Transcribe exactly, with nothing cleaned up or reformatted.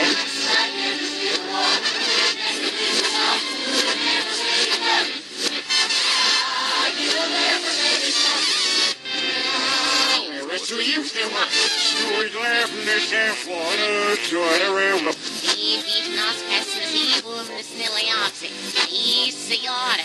Sweet laughing and water, joy around the If it's not special, he will snilly oxy. He's the yard.